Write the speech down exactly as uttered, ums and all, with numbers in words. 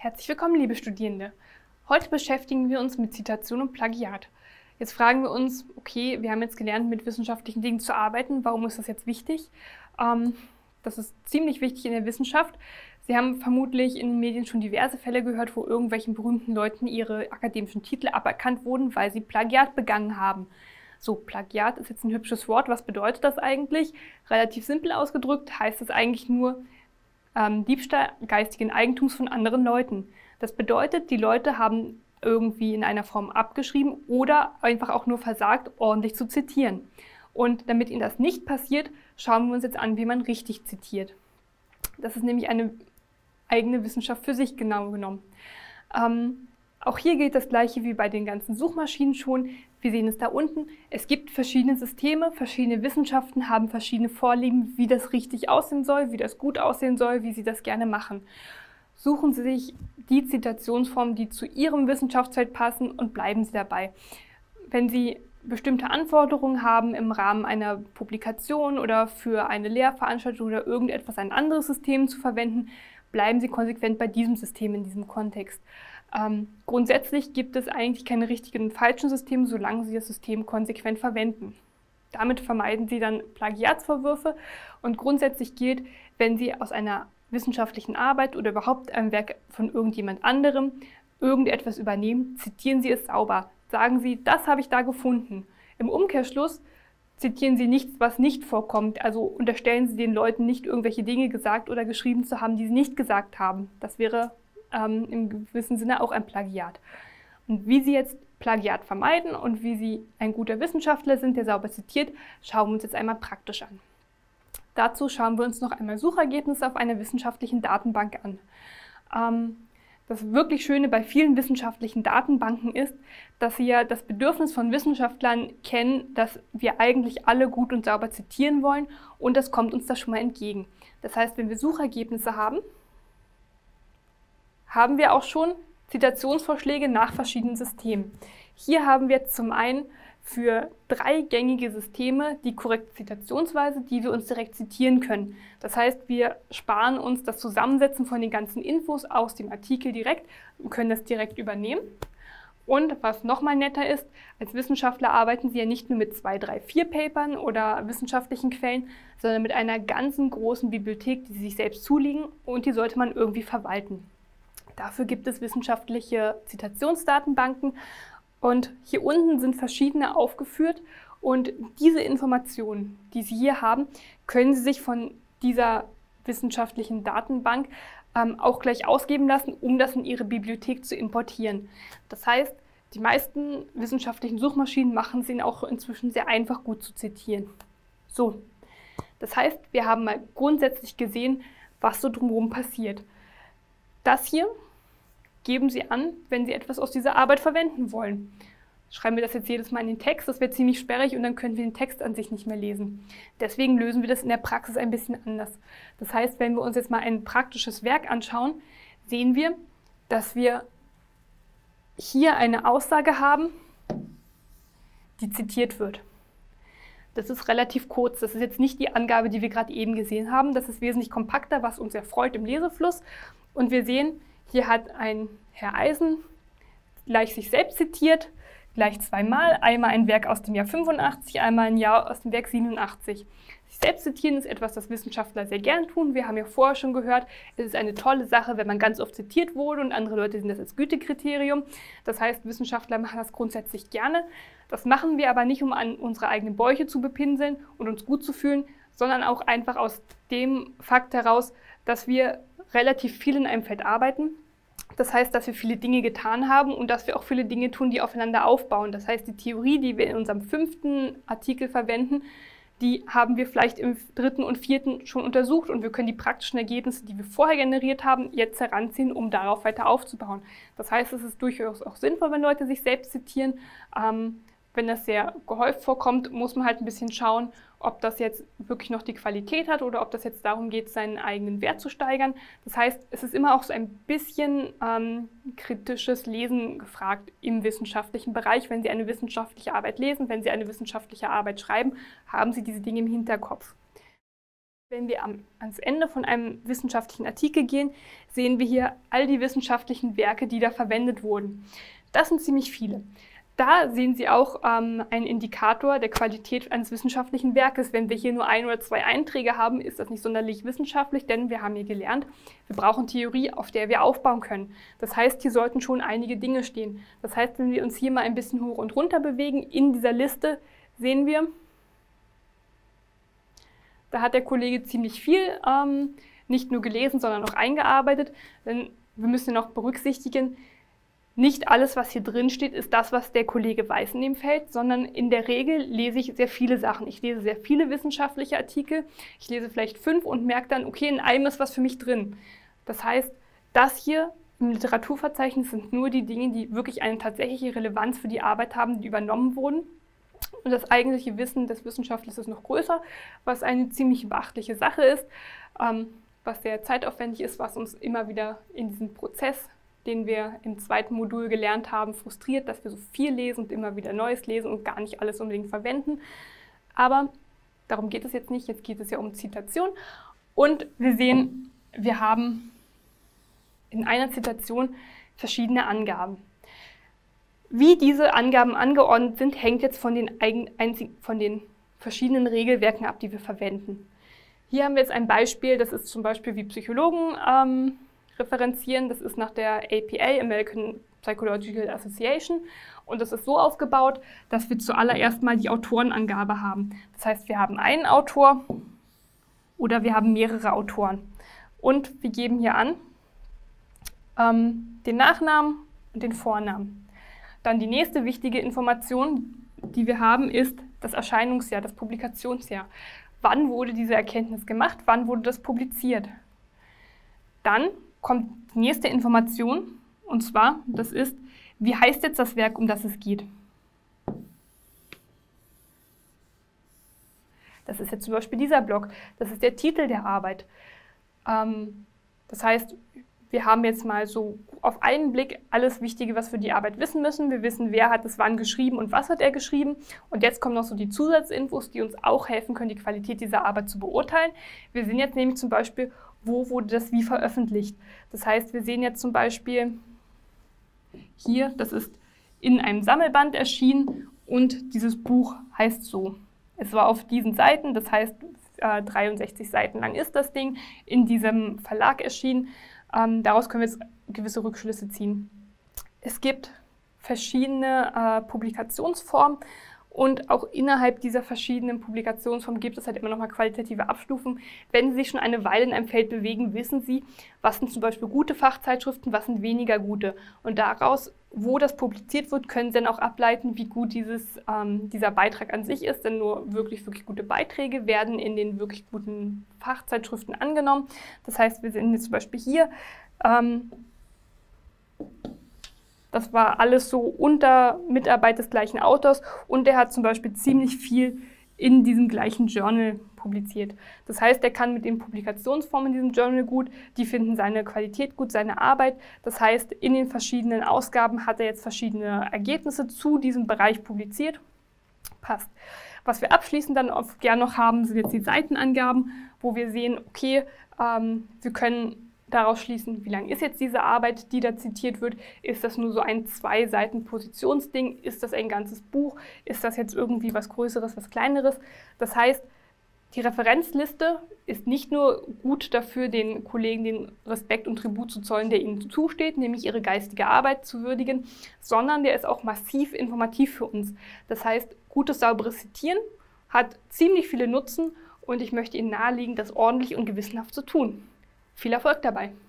Herzlich willkommen, liebe Studierende. Heute beschäftigen wir uns mit Zitation und Plagiat. Jetzt fragen wir uns, okay, wir haben jetzt gelernt, mit wissenschaftlichen Dingen zu arbeiten. Warum ist das jetzt wichtig? Ähm, das ist ziemlich wichtig in der Wissenschaft. Sie haben vermutlich in den Medien schon diverse Fälle gehört, wo irgendwelchen berühmten Leuten ihre akademischen Titel aberkannt wurden, weil sie Plagiat begangen haben. So, Plagiat ist jetzt ein hübsches Wort. Was bedeutet das eigentlich? Relativ simpel ausgedrückt heißt es eigentlich nur, Ähm, Diebstahl geistigen Eigentums von anderen Leuten. Das bedeutet, die Leute haben irgendwie in einer Form abgeschrieben oder einfach auch nur versagt, ordentlich zu zitieren. Und damit ihnen das nicht passiert, schauen wir uns jetzt an, wie man richtig zitiert. Das ist nämlich eine eigene Wissenschaft für sich genau genommen. Ähm, auch hier gilt das Gleiche wie bei den ganzen Suchmaschinen schon. Wir sehen es da unten. Es gibt verschiedene Systeme, verschiedene Wissenschaften haben verschiedene Vorlieben, wie das richtig aussehen soll, wie das gut aussehen soll, wie sie das gerne machen. Suchen Sie sich die Zitationsformen, die zu Ihrem Wissenschaftsfeld passen und bleiben Sie dabei. Wenn Sie bestimmte Anforderungen haben im Rahmen einer Publikation oder für eine Lehrveranstaltung oder irgendetwas, ein anderes System zu verwenden, bleiben Sie konsequent bei diesem System in diesem Kontext. Ähm, grundsätzlich gibt es eigentlich keine richtigen und falschen Systeme, solange Sie das System konsequent verwenden. Damit vermeiden Sie dann Plagiatsvorwürfe und grundsätzlich gilt, wenn Sie aus einer wissenschaftlichen Arbeit oder überhaupt einem Werk von irgendjemand anderem irgendetwas übernehmen, zitieren Sie es sauber. Sagen Sie, das habe ich da gefunden. Im Umkehrschluss zitieren Sie nichts, was nicht vorkommt. Also unterstellen Sie den Leuten nicht irgendwelche Dinge gesagt oder geschrieben zu haben, die sie nicht gesagt haben. Das wäre ähm, im gewissen Sinne auch ein Plagiat. Und wie Sie jetzt Plagiat vermeiden und wie Sie ein guter Wissenschaftler sind, der sauber zitiert, schauen wir uns jetzt einmal praktisch an. Dazu schauen wir uns noch einmal Suchergebnisse auf einer wissenschaftlichen Datenbank an. Ähm, Das wirklich Schöne bei vielen wissenschaftlichen Datenbanken ist, dass sie ja das Bedürfnis von Wissenschaftlern kennen, dass wir eigentlich alle gut und sauber zitieren wollen und das kommt uns da schon mal entgegen. Das heißt, wenn wir Suchergebnisse haben, haben wir auch schon Zitationsvorschläge nach verschiedenen Systemen. Hier haben wir zum einen für drei gängige Systeme die korrekte Zitationsweise, die wir uns direkt zitieren können. Das heißt, wir sparen uns das Zusammensetzen von den ganzen Infos aus dem Artikel direkt und können das direkt übernehmen. Und was nochmal netter ist, als Wissenschaftler arbeiten Sie ja nicht nur mit zwei, drei, vier Papern oder wissenschaftlichen Quellen, sondern mit einer ganzen großen Bibliothek, die Sie sich selbst zulegen und die sollte man irgendwie verwalten. Dafür gibt es wissenschaftliche Zitationsdatenbanken. Und hier unten sind verschiedene aufgeführt und diese Informationen, die Sie hier haben, können Sie sich von dieser wissenschaftlichen Datenbank ähm, auch gleich ausgeben lassen, um das in Ihre Bibliothek zu importieren. Das heißt, die meisten wissenschaftlichen Suchmaschinen machen es Ihnen auch inzwischen sehr einfach, gut zu zitieren. So, das heißt, wir haben mal grundsätzlich gesehen, was so drumherum passiert. Das hier geben Sie an, wenn Sie etwas aus dieser Arbeit verwenden wollen. Schreiben wir das jetzt jedes Mal in den Text, das wäre ziemlich sperrig und dann können wir den Text an sich nicht mehr lesen. Deswegen lösen wir das in der Praxis ein bisschen anders. Das heißt, wenn wir uns jetzt mal ein praktisches Werk anschauen, sehen wir, dass wir hier eine Aussage haben, die zitiert wird. Das ist relativ kurz, das ist jetzt nicht die Angabe, die wir gerade eben gesehen haben, das ist wesentlich kompakter, was uns erfreut im Lesefluss. Und wir sehen, hier hat ein Herr Eisen gleich sich selbst zitiert, gleich zweimal, einmal ein Werk aus dem Jahr fünfundachtzig, einmal ein Jahr aus dem Werk siebenundachtzig. Sich selbst zitieren ist etwas, das Wissenschaftler sehr gern tun. Wir haben ja vorher schon gehört, es ist eine tolle Sache, wenn man ganz oft zitiert wurde und andere Leute sehen das als Gütekriterium. Das heißt, Wissenschaftler machen das grundsätzlich gerne. Das machen wir aber nicht, um an unsere eigenen Bäuche zu bepinseln und uns gut zu fühlen, sondern auch einfach aus dem Fakt heraus, dass wir relativ viel in einem Feld arbeiten. Das heißt, dass wir viele Dinge getan haben und dass wir auch viele Dinge tun, die aufeinander aufbauen. Das heißt, die Theorie, die wir in unserem fünften Artikel verwenden, die haben wir vielleicht im dritten und vierten schon untersucht und wir können die praktischen Ergebnisse, die wir vorher generiert haben, jetzt heranziehen, um darauf weiter aufzubauen. Das heißt, es ist durchaus auch sinnvoll, wenn Leute sich selbst zitieren. Ähm, wenn das sehr gehäuft vorkommt, muss man halt ein bisschen schauen, ob das jetzt wirklich noch die Qualität hat oder ob das jetzt darum geht, seinen eigenen Wert zu steigern. Das heißt, es ist immer auch so ein bisschen ähm, kritisches Lesen gefragt im wissenschaftlichen Bereich. Wenn Sie eine wissenschaftliche Arbeit lesen, wenn Sie eine wissenschaftliche Arbeit schreiben, haben Sie diese Dinge im Hinterkopf. Wenn wir am, ans Ende von einem wissenschaftlichen Artikel gehen, sehen wir hier all die wissenschaftlichen Werke, die da verwendet wurden. Das sind ziemlich viele. Da sehen Sie auch ähm, einen Indikator der Qualität eines wissenschaftlichen Werkes. Wenn wir hier nur ein oder zwei Einträge haben, ist das nicht sonderlich wissenschaftlich, denn wir haben hier gelernt, wir brauchen Theorie, auf der wir aufbauen können. Das heißt, hier sollten schon einige Dinge stehen. Das heißt, wenn wir uns hier mal ein bisschen hoch und runter bewegen, in dieser Liste sehen wir, da hat der Kollege ziemlich viel ähm, nicht nur gelesen, sondern auch eingearbeitet. Denn wir müssen noch berücksichtigen, nicht alles, was hier drin steht, ist das, was der Kollege weiß in dem Feld, sondern in der Regel lese ich sehr viele Sachen. Ich lese sehr viele wissenschaftliche Artikel, ich lese vielleicht fünf und merke dann, okay, in einem ist was für mich drin. Das heißt, das hier im Literaturverzeichnis sind nur die Dinge, die wirklich eine tatsächliche Relevanz für die Arbeit haben, die übernommen wurden. Und das eigentliche Wissen des Wissenschaftlers ist noch größer, was eine ziemlich beachtliche Sache ist, ähm, was sehr zeitaufwendig ist, was uns immer wieder in diesem Prozess, den wir im zweiten Modul gelernt haben, frustriert, dass wir so viel lesen und immer wieder Neues lesen und gar nicht alles unbedingt verwenden. Aber darum geht es jetzt nicht, jetzt geht es ja um Zitation. Und wir sehen, wir haben in einer Zitation verschiedene Angaben. Wie diese Angaben angeordnet sind, hängt jetzt von den, eigen, einzig, von den verschiedenen Regelwerken ab, die wir verwenden. Hier haben wir jetzt ein Beispiel, das ist zum Beispiel, wie Psychologen ähm, referenzieren. Das ist nach der A P A, American Psychological Association. Und das ist so aufgebaut, dass wir zuallererst mal die Autorenangabe haben. Das heißt, wir haben einen Autor oder wir haben mehrere Autoren. Und wir geben hier an ähm, den Nachnamen und den Vornamen. Dann die nächste wichtige Information, die wir haben, ist das Erscheinungsjahr, das Publikationsjahr. Wann wurde diese Erkenntnis gemacht? Wann wurde das publiziert? Dann kommt die nächste Information, und zwar, das ist, wie heißt jetzt das Werk, um das es geht? Das ist jetzt zum Beispiel dieser Block. Das ist der Titel der Arbeit. Ähm, das heißt, wir haben jetzt mal so auf einen Blick alles Wichtige, was wir für die Arbeit wissen müssen. Wir wissen, wer hat es wann geschrieben und was hat er geschrieben. Und jetzt kommen noch so die Zusatzinfos, die uns auch helfen können, die Qualität dieser Arbeit zu beurteilen. Wir sehen jetzt nämlich zum Beispiel, wo wurde das wie veröffentlicht. Das heißt, wir sehen jetzt zum Beispiel hier, das ist in einem Sammelband erschienen und dieses Buch heißt so. Es war auf diesen Seiten, das heißt äh, dreiundsechzig Seiten lang ist das Ding, in diesem Verlag erschienen. Ähm, daraus können wir jetzt gewisse Rückschlüsse ziehen. Es gibt verschiedene äh, Publikationsformen und auch innerhalb dieser verschiedenen Publikationsformen gibt es halt immer noch mal qualitative Abstufungen. Wenn Sie sich schon eine Weile in einem Feld bewegen, wissen Sie, was sind zum Beispiel gute Fachzeitschriften, was sind weniger gute. Und daraus, wo das publiziert wird, können Sie dann auch ableiten, wie gut dieses, ähm, dieser Beitrag an sich ist. Denn nur wirklich, wirklich gute Beiträge werden in den wirklich guten Fachzeitschriften angenommen. Das heißt, wir sehen jetzt zum Beispiel hier, ähm, das war alles so unter Mitarbeit des gleichen Autors und der hat zum Beispiel ziemlich viel in diesem gleichen Journal publiziert. Das heißt, er kann mit den Publikationsformen in diesem Journal gut, die finden seine Qualität gut, seine Arbeit. Das heißt, in den verschiedenen Ausgaben hat er jetzt verschiedene Ergebnisse zu diesem Bereich publiziert. Passt. Was wir abschließend dann oft gerne noch haben, sind jetzt die Seitenangaben, wo wir sehen, okay, ähm, wir können daraus schließen, wie lang ist jetzt diese Arbeit, die da zitiert wird. Ist das nur so ein zwei Seiten Positionsding? Ist das ein ganzes Buch? Ist das jetzt irgendwie was Größeres, was Kleineres? Das heißt, die Referenzliste ist nicht nur gut dafür, den Kollegen den Respekt und Tribut zu zollen, der ihnen zusteht, nämlich ihre geistige Arbeit zu würdigen, sondern der ist auch massiv informativ für uns. Das heißt, gutes, sauberes Zitieren hat ziemlich viele Nutzen und ich möchte Ihnen nahelegen, das ordentlich und gewissenhaft zu tun. Viel Erfolg dabei!